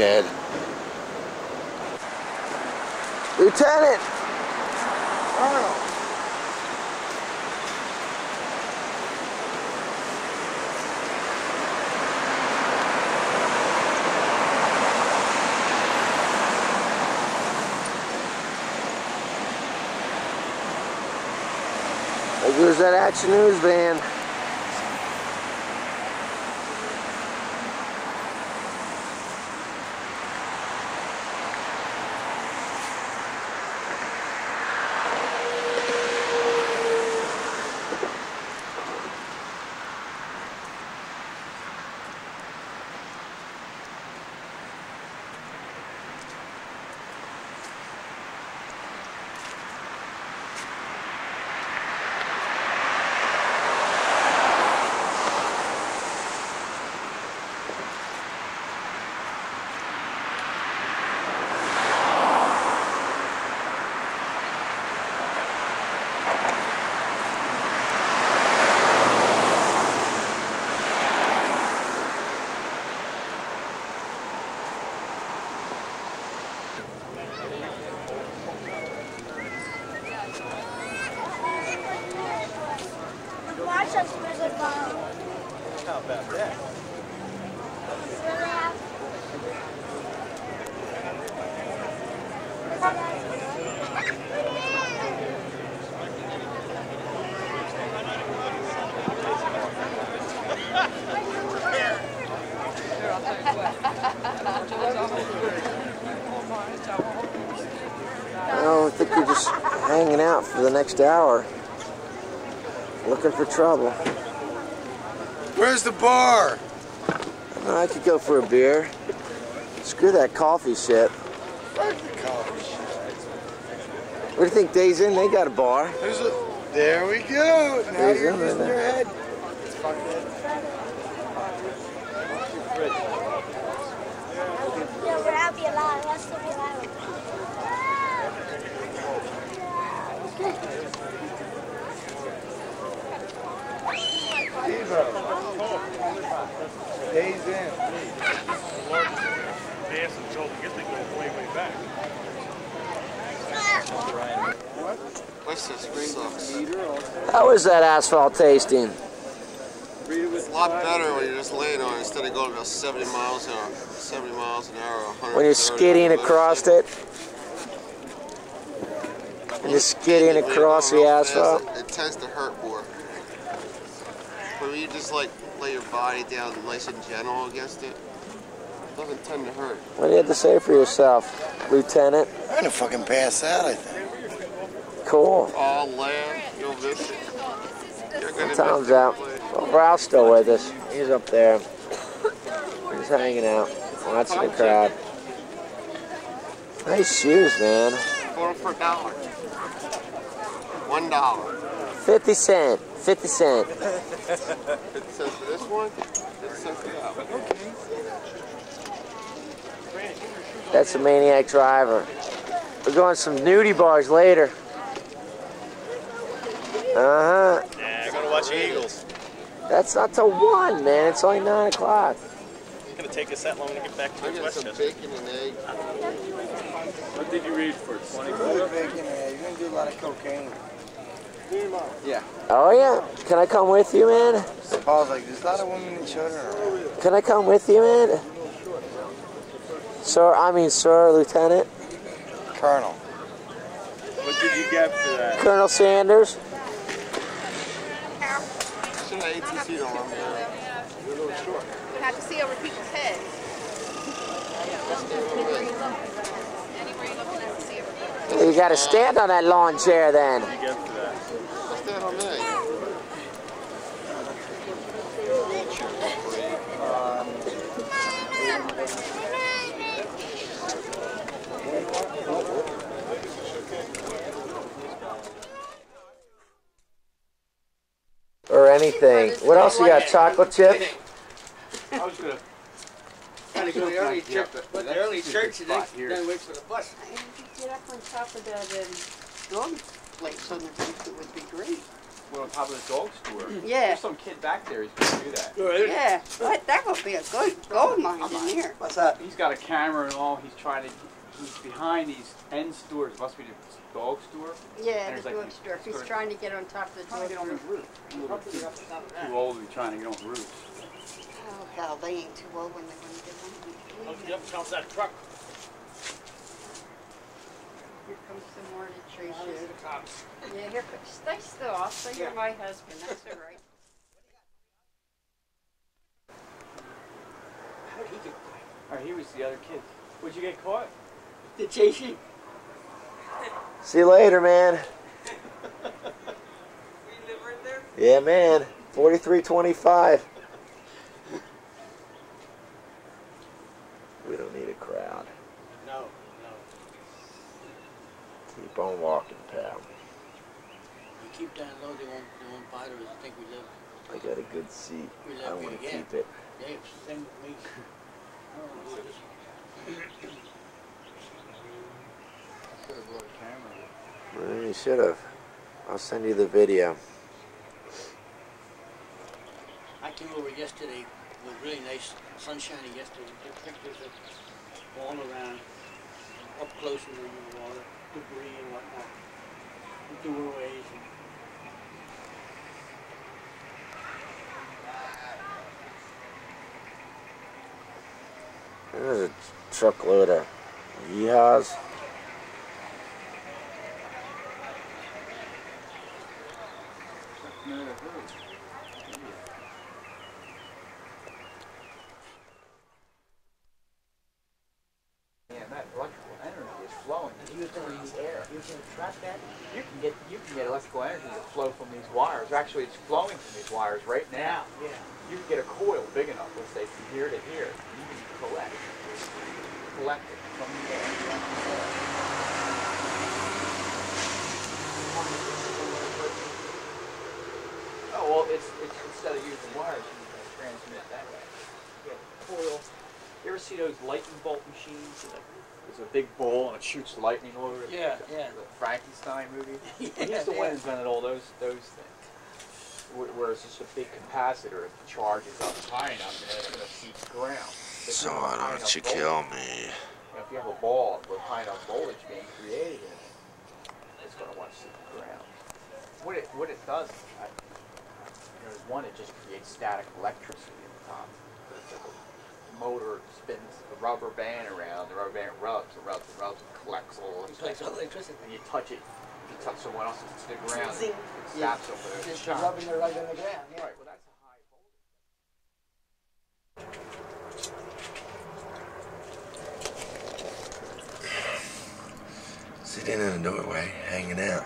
Ed. Lieutenant! Colonel! There goes that Action News van. How about that? I think you're just hanging out for the next hour, looking for trouble. Where's the bar? I could go for a beer. Screw that coffee shit. Fuck the coffee shit. What do you think, Days Inn? They got a bar. There we go. Now Days you're Inn, using right your there. head. Yeah, we're happy alive. Let's still be alive. Days in. Dance until the get they go way back. What? What's this? Sucks. How is that asphalt tasting? It's a lot better when you're just laying on it instead of going about 70 miles an hour. 70 miles an hour, 100. When you're skidding across it? When you're skidding across the asphalt? It tends to hurt more. But when you just like lay your body down nice and gentle against it, it doesn't tend to hurt. What do you have to say for yourself, Lieutenant? I'm gonna fucking pass out, I think. Cool. All land, you'll miss it. You're gonna Tom's miss it. out. Well, Ralph's still with us. He's up there. He's hanging out, watching the crowd. Nice shoes, man. Going for $1. $1. 50 cent. 50 cent. 50 cents for this one, 50 cents for that one. That's a maniac driver. We're going to some nudie bars later. Uh-huh. Yeah, I'm gonna watch the Eagles. That's not till 1, man. It's only 9 o'clock. It's gonna take us that long to get back to I got some Westchester. bacon and egg. What did you read for? 24? You're gonna do a lot of cocaine. Yeah. Oh, yeah. Can I come with you, man? Paul's like, there's a lot of women and children around. Can I come with you, man? Sir, Lieutenant. Colonel. What did you get for that? Colonel Sanders. Should have ATC on there. You're a little short. We have to see over people's heads. Anywhere you look, we have to see over people's heads. You got to stand on that lawn chair, then. What did you get for that? Let's stand on there. Or anything. What else you got? Chocolate chips? I was gonna try to go to the early church, but the early church and then wait for the bus. Get up on top of that drum plate so that it would be great. We're on top of the dog store. Yeah. There's some kid back there. He's gonna do that. Yeah. That would be a good gold mine in here. What's that? He's got a camera and all. He's trying to. He's behind these end stores. Must be the dog store. Yeah, And the there's, like, dog store. He's trying to get on top of the Trying to dog get on store. his roof. Too old to be trying to get on the roof. Oh, hell, they ain't too old when they're going to get on. Yep, comes that truck. Here comes some more to chase The you. cops. Yeah, here comes. Stay still. I'll say you're my husband. That's all right. How did he get away? All right, he was the other kid. Would you get caught? Did chase you? See you later, man. We live right there? Yeah, man. 4325. We don't need a crowd. No, no. Keep on walking, pal. We keep down low, they won't bother us. I think we live. I got a good seat. We I live want to here, yeah. keep it. Yeah, it's the same with me. I don't know what it is. Should have brought a camera. Well, you should have. I'll send you the video. I came over yesterday. It was really nice, sunshiny yesterday. We took pictures of all around, up close with the water, debris and whatnot, the doorways. There's a truckload of yeehaws. Yeah, that electrical energy is flowing You was gonna use air. You was gonna trap that? You can get electrical energy to flow from these wires. Actually, it's flowing from these wires right now. Yeah. You can get a coil big enough, let's say from here to here. You can collect it from the air. Oh well, it's instead of using wires, you can transmit it that way. You get a coil. You ever see those lightning bolt machines? There's a big bowl and it shoots lightning all over it. Yeah, yeah. The Frankenstein movie. Yeah, He's the yeah. one who invented all those things. Where it's just a big capacitor, if the charge is up high enough, and it's going to seek ground. So why don't you kill me? If you have a ball with high enough voltage being created in it, it's going to want to seek the ground. What it does, one, it just creates static electricity at the top. It's like a motor spins the rubber band around, the rubber band rubs, and collects all the Electricity. and you touch it. If you touch someone else, it's to the ground. Zing. It snaps over there. Just rubbing it right on the ground. Yeah. Right, well that's a high voltage. Sitting in the doorway, hanging out.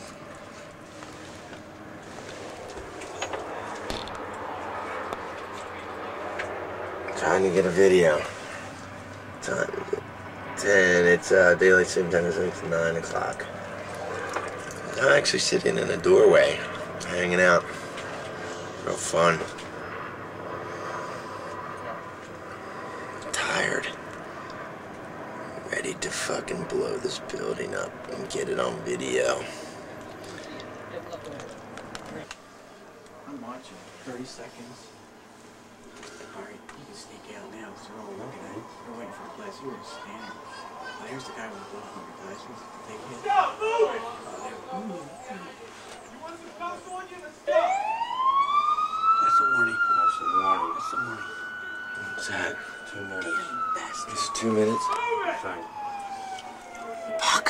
Trying to get a video. Time is it? 10. It's daylight saving time is 9 o'clock. I'm actually sitting in a doorway, hanging out. Real fun. Tired. Ready to fucking blow this building up and get it on video. I'm watching. 30 seconds. Alright, you can sneak out now, so we're all looking at it. We're waiting for the glass. You were standing. Here's the guy with the blood on the glasses. Take him. Stop moving! That's a warning. That's a warning. That's a warning. What's that? 2 minutes. Damn bastard. It's 2 minutes. Fine. Fuck.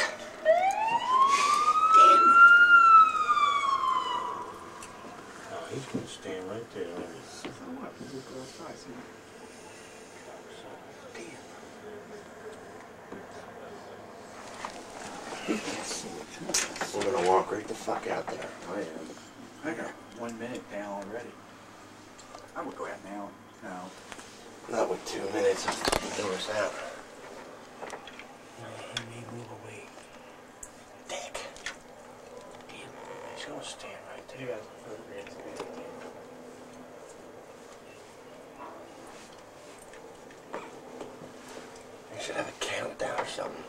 Damn. No, he's gonna stand right there. So what? We'll go outside. See what? Damn. He can't see it. We're gonna walk right the fuck out there. I am. I got 1 minute down already. I would go out now. No. Not with 2 minutes. The door's out. He may move away. Dick. Damn. He's gonna stand right there. You guys are great. You should have a countdown or something.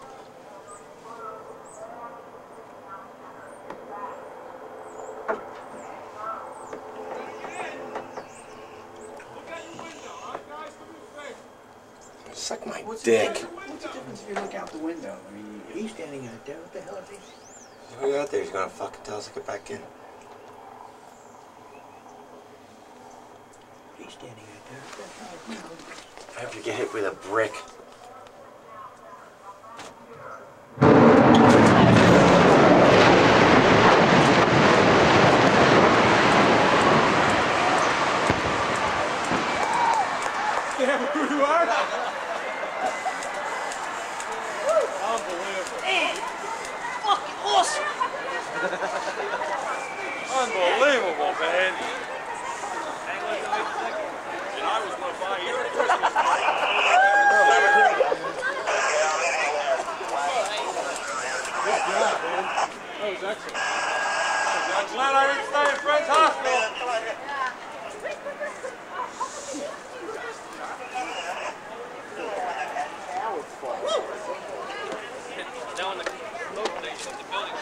Suck my What's dick. What's the difference if you look out the window? I mean, he's standing out there. What the hell is he? He's out there. He's gonna fucking tell us to get back in. He's standing out there. What the hell? I hope you get hit with a brick. Unbelievable, man. And I was going to buy you a Christmas card. Good job, man. That was excellent. I'm glad I didn't stay in Fred's hospital. Now in the load station, the building.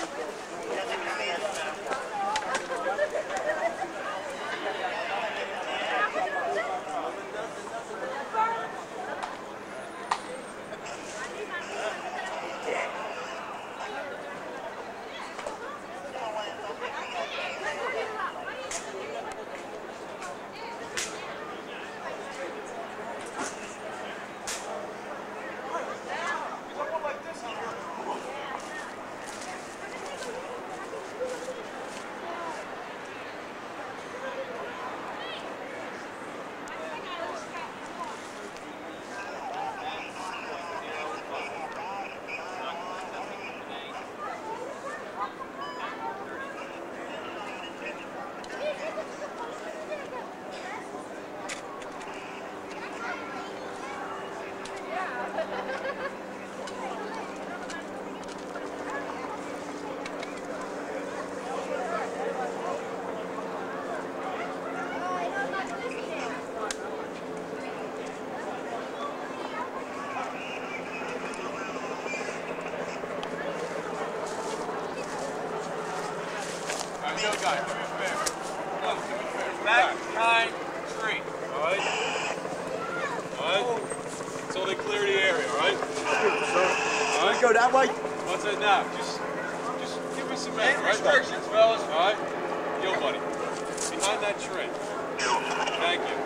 Back behind tree. Alright? Alright? So they clear the area, alright? Alright? Go that way. What's that now? Just give me some restrictions, fellas. Alright? Yo, buddy. Behind that tree. Thank you.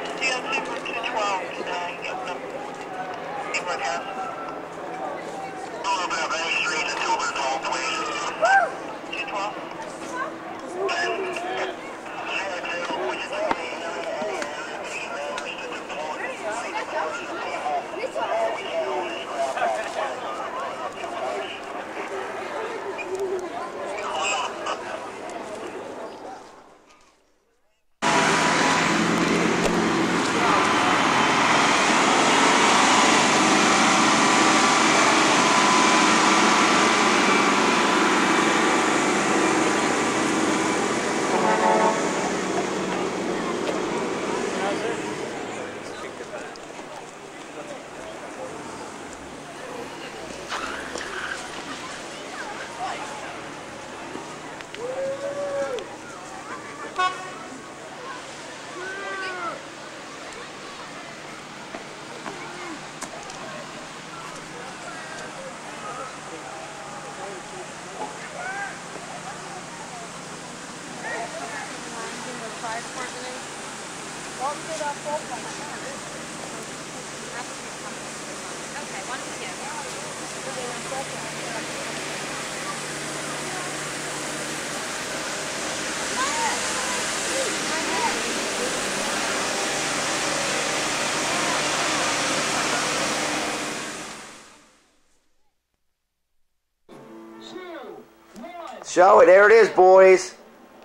Show it. There it is, boys.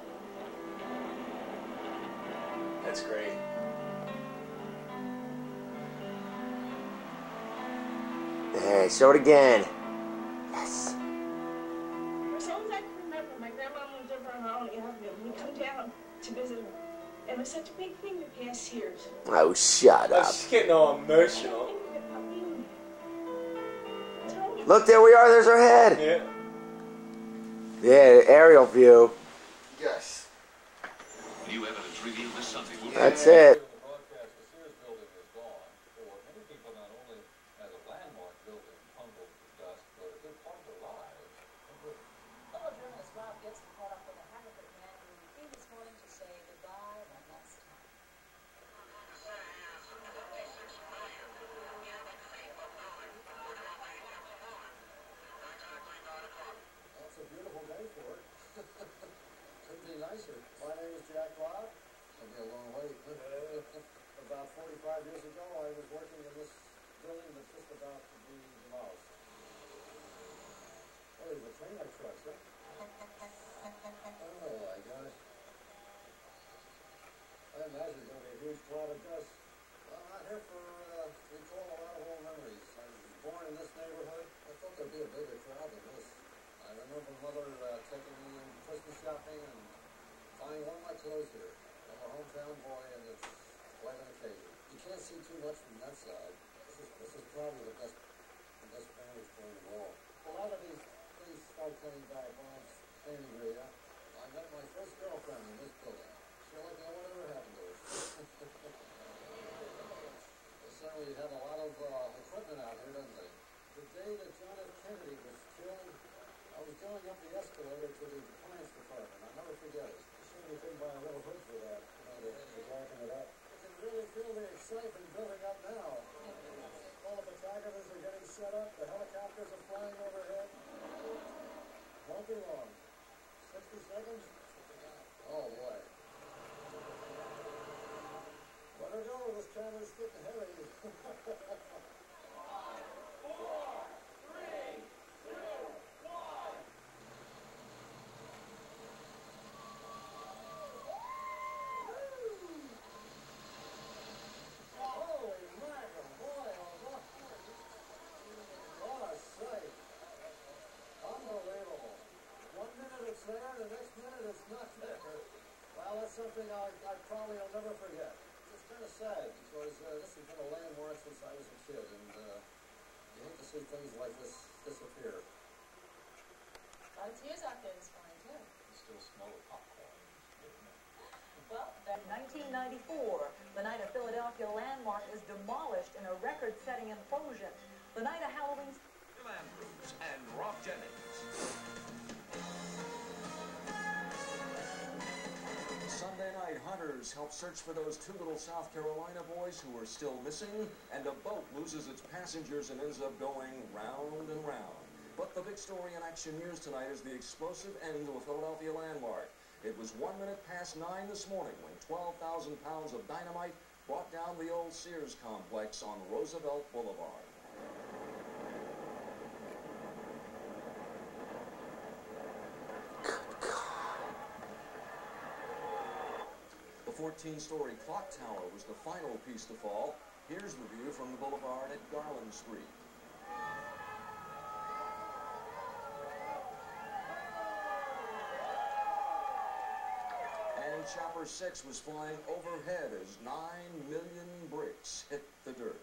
That's great. Hey, show it again. Yes. As long as I can remember, my grandma lived over on Ollie Avenue. We come down to visit her. And it was such a big thing to pass Sears. Oh, shut up. She's getting all emotional. Look, there we are. There's our head. Yeah. Yeah, aerial view. Yes. New evidence revealed this Sunday. That's it. The Sears building is gone. For many people now 45 years ago, I was working in this building that's just about to be demolished. Oh, there's a train I trust, huh? Oh my gosh. I imagine there's going to be a huge cloud of dust. Well, I'm not here for recall a lot of old memories. I was born in this neighborhood. I thought there'd be a bigger crowd than this. I remember Mother taking me in Christmas shopping and buying one of my clothes here. I'm a hometown boy, and it's quite an occasion. You can't see too much from that side. This is probably the best vantage point of all. A lot of these things start coming back when I'm standing here. I met my first girlfriend in this building. She like no one ever happened to her. They certainly have a lot of equipment out here, don't they? The day that John F. Kennedy was killed, I was going up the escalator to the appliance department. I'll never forget it. You shouldn't have buy a little hood for that, to darken it up. I can really feel the excitement building up now. All the photographers are getting set up. The helicopters are flying overhead. Won't be long. 60 seconds? Oh, boy. Let her go. This camera's getting heavy. 5, 4, 3, 2, 1. Holy mackerel, boy, oh boy. What a sight. Unbelievable. 1 minute it's there, the next minute it's not there. Well, that's something I probably will never forget. It's kind of sad because this has been a landmark since I was a kid, and you hate to see things like this disappear. Tears out there this morning, too. You still smell the popcorn. Well, in 1994, the night of Philadelphia landmark is demolished in a record-setting implosion. The night of Halloween's... Bill Andrews and Rob Jennings. Sunday night, hunters help search for those 2 little South Carolina boys who are still missing, and a boat loses its passengers and ends up going round and round. But the big story in Action News tonight is the explosive end to a Philadelphia landmark. It was 1 minute past 9 this morning when 12,000 pounds of dynamite brought down the old Sears complex on Roosevelt Boulevard. The 14-story clock tower was the final piece to fall. Here's the view from the boulevard at Garland Street. And Chopper 6 was flying overhead as 9 million bricks hit the dirt.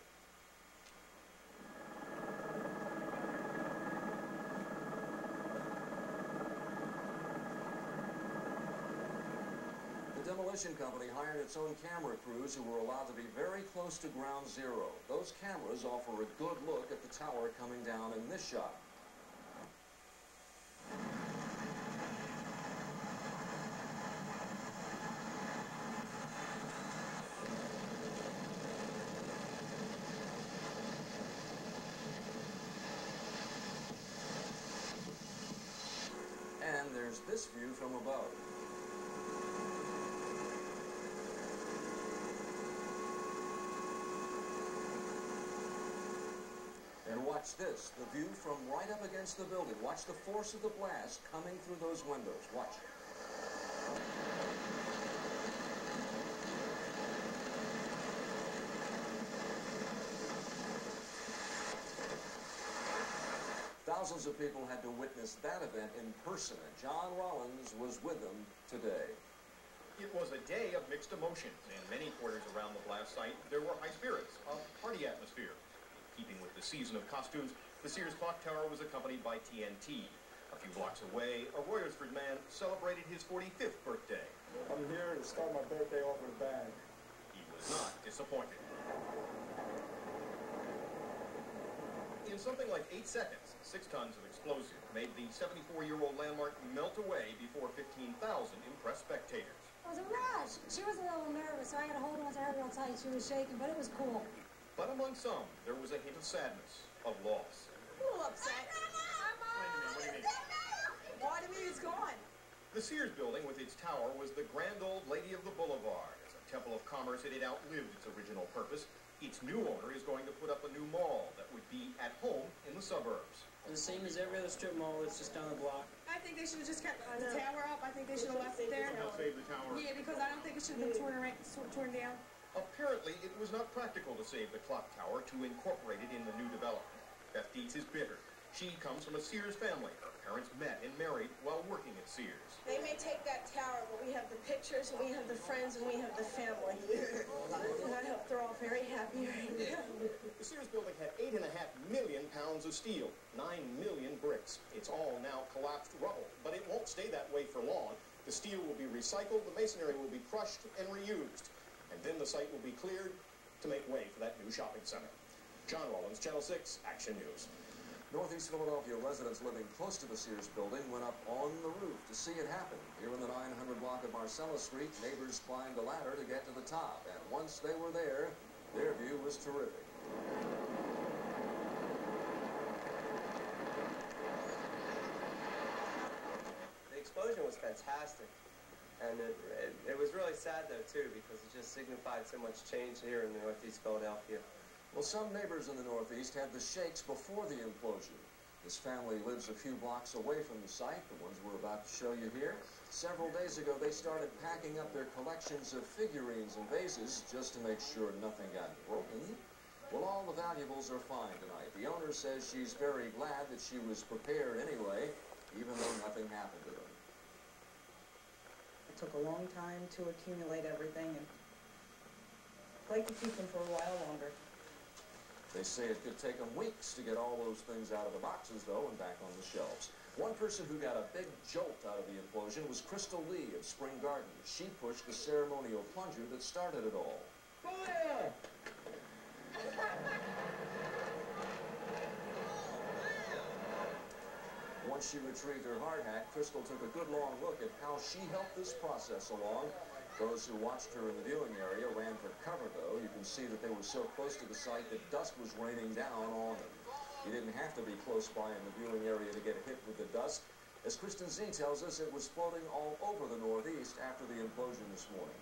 The demolition company hired its own camera crews who were allowed to be very close to ground zero. Those cameras offer a good look at the tower coming down in this shot. And there's this view from above. And watch this, the view from right up against the building. Watch the force of the blast coming through those windows. Watch. Thousands of people had to witness that event in person, and John Rollins was with them today. It was a day of mixed emotions. In many quarters around the blast site, there were high spirits, a party atmosphere. Keeping with the season of costumes, the Sears Clock Tower was accompanied by TNT. A few blocks away, a Royersford man celebrated his 45th birthday. I'm here to start my birthday off with a bang. He was not disappointed. In something like 8 seconds, 6 tons of explosive made the 74-year-old landmark melt away before 15,000 impressed spectators. It was a rush. She was a little nervous, so I had to hold on to her real tight. She was shaking, but it was cool. But among some, there was a hint of sadness, of loss. A little upset. What do you mean? Why do you mean it's gone? The Sears building with its tower was the grand old lady of the boulevard. As a Temple of Commerce, it had outlived its original purpose. Its new owner is going to put up a new mall that would be at home in the suburbs. The same as every other strip mall that's just down the block. I think they should have just kept the tower up. I think they should have left it there. Help save the tower? Yeah, because I don't think it should have been torn down. Apparently, it was not practical to save the clock tower, to incorporate it in the new development. Beth Dietz is bitter. She comes from a Sears family. Her parents met and married while working at Sears. They may take that tower, but we have the pictures, and we have the friends, and we have the family. And I hope they're all very happy right now. The Sears building had 8.5 million pounds of steel, 9 million bricks. It's all now collapsed rubble, but it won't stay that way for long. The steel will be recycled, the masonry will be crushed and reused, and then the site will be cleared to make way for that new shopping center. John Rollins, Channel 6, Action News. Northeast Philadelphia residents living close to the Sears building went up on the roof to see it happen. Here in the 900 block of Marcellus Street, neighbors climbed a ladder to get to the top, and once they were there, their view was terrific. The explosion was fantastic, and it was really sad though too, because it just signified so much change here in Northeast Philadelphia. Well, some neighbors in the Northeast had the shakes before the implosion. This family lives a few blocks away from the site, the ones we're about to show you here. Several days ago, they started packing up their collections of figurines and vases just to make sure nothing got broken. Well, all the valuables are fine tonight. The owner says she's very glad that she was prepared anyway, even though nothing happened to them. It took a long time to accumulate everything, and I'd like to keep them for a while longer. They say it could take them weeks to get all those things out of the boxes, though, and back on the shelves. One person who got a big jolt out of the implosion was Crystal Lee of Spring Garden. She pushed the ceremonial plunger that started it all. Fire! Once she retrieved her hard hat, Crystal took a good long look at how she helped this process along. Those who watched her in the viewing area ran for cover, though. You can see that they were so close to the site that dust was raining down on them. You didn't have to be close by in the viewing area to get hit with the dust. As Kristen Z tells us, it was floating all over the Northeast after the implosion this morning.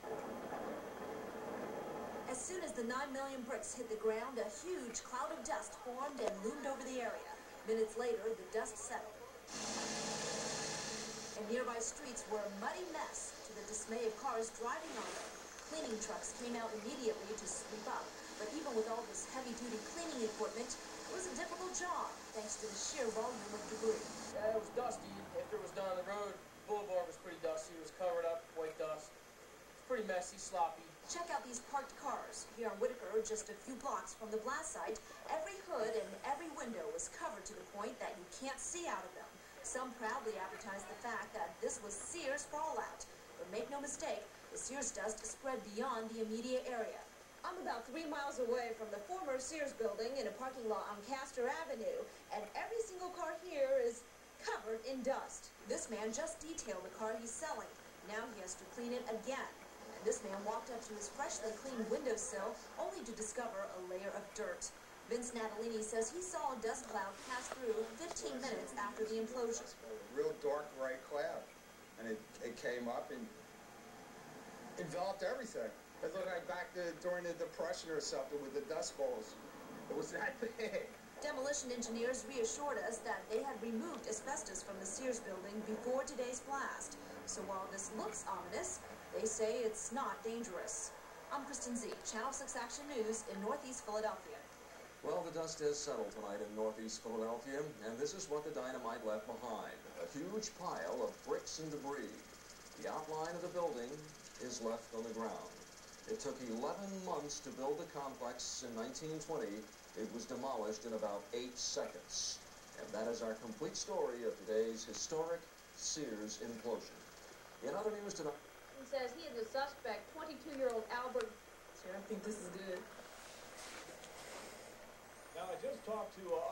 As soon as the 9 million bricks hit the ground, a huge cloud of dust formed and loomed over the area. Minutes later, the dust settled. And nearby streets were a muddy mess, to the dismay of cars driving on them. Cleaning trucks came out immediately to sweep up, but even with all this heavy-duty cleaning equipment, it was a difficult job, thanks to the sheer volume of debris. Yeah, it was dusty. After it was done on the road, the boulevard was pretty dusty. It was covered up, white dust. It's pretty messy, sloppy. Check out these parked cars. Here on Whitaker, just a few blocks from the blast site, every hood and every window was covered to the point that you can't see out of them. Some proudly advertised the fact that this was Sears fallout. But make no mistake, the Sears dust spread beyond the immediate area. I'm about 3 miles away from the former Sears building in a parking lot on Castor Avenue, and every single car here is covered in dust. This man just detailed the car he's selling. Now he has to clean it again. And this man walked up to his freshly cleaned windowsill only to discover a layer of dirt. Vince Natalini says he saw a dust cloud pass through 15 minutes after the implosion. A real dark, bright cloud. And it came up and enveloped everything. It looked like back during the Depression or something with the dust bowls. It was that big. Demolition engineers reassured us that they had removed asbestos from the Sears building before today's blast. So while this looks ominous, they say it's not dangerous. I'm Kristen Z, Channel 6 Action News in Northeast Philadelphia. Well, the dust has settled tonight in Northeast Philadelphia, and this is what the dynamite left behind. A huge pile of bricks and debris. The outline of the building is left on the ground. It took 11 months to build the complex in 1920. It was demolished in about 8 seconds. And that is our complete story of today's historic Sears implosion. In other news tonight... He says he is a suspect, 22-year-old Albert. Sure, I think this is good. Now, I just talked to